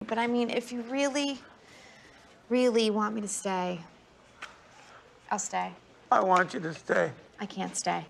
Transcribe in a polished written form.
But I mean, if you really, really want me to stay, I'll stay. I want you to stay. I can't stay.